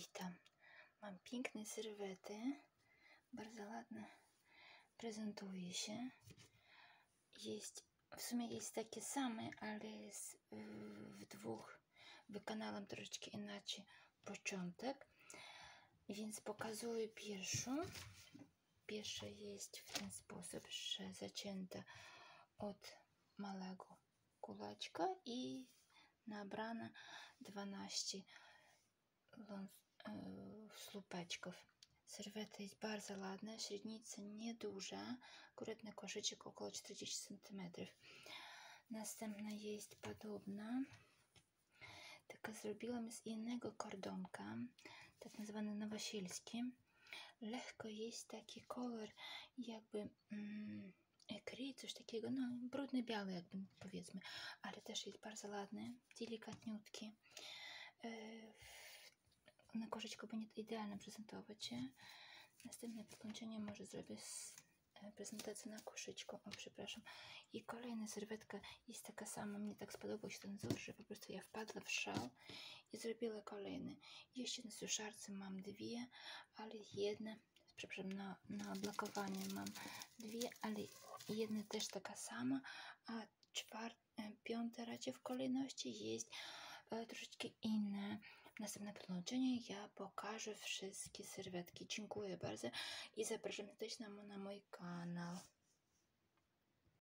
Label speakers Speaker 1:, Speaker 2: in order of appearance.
Speaker 1: Witam. Mam piękne serwety, bardzo ładne, prezentuje się. W sumie jest takie same, ale jest w dwóch wykonałam troszeczkę inaczej początek, więc pokazuję pierwszą. Pierwsza jest w ten sposób, że zaczęta od małego kulaczka i nabrana 12 słupeczków. Serweta jest bardzo ładna, średnica nieduża, akurat na koszyczek około 40 cm. Następna jest podobna, taka zrobiłam z innego kordonka, tak nazwany nowosielski. Lekko jest taki kolor jakby ekry, coś takiego, no brudny biały jakby powiedzmy, ale też jest bardzo ładny, delikatniutki. Na koszyczku będzie idealnie prezentować się. Następne podłączenie może zrobię prezentację na koszyczku. O, przepraszam. I kolejna serwetka jest taka sama. Mnie tak spodobał się ten wzór, że po prostu ja wpadła w szał i zrobiła kolejny. Jeszcze na suszarce mam dwie, ale jedna, przepraszam, na blokowanie mam dwie, ale jedna też taka sama, a piąta raczej w kolejności jest troszeczkę inne. Następne podłączenie ja pokażę wszystkie serwetki. Dziękuję bardzo i zapraszam też na mój kanał.